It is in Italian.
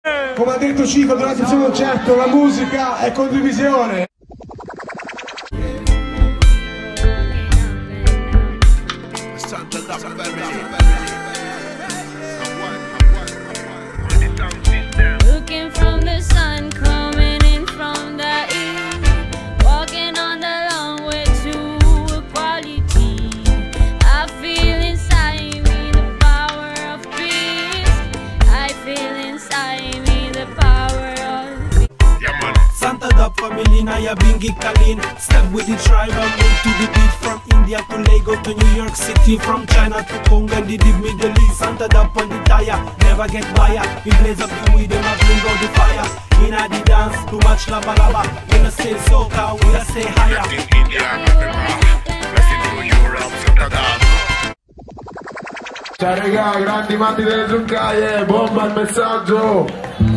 Come ha detto Cico durante il suo concerto, la musica è condivisione. Looking from the sun, coming in from the east, walking on the long way to equality. I feel inside me the power of peace. I feel inside me the power of peace. Santa Dub family na ya bingi kalin. Step with the tribe and move to the beat. From India to Lagos to New York City, from China to Congo and the deep Middle East. Santa Dub on the tire, never get tired. We blaze up the weed and I bring out the fire. Inna the dance, too much lava lava. We not stay soca, we not stay higher. India, Africa, Mexico, Europe, Santa Dub. Ciao regà, grandi matti delle Giuncaie, bomba il messaggio!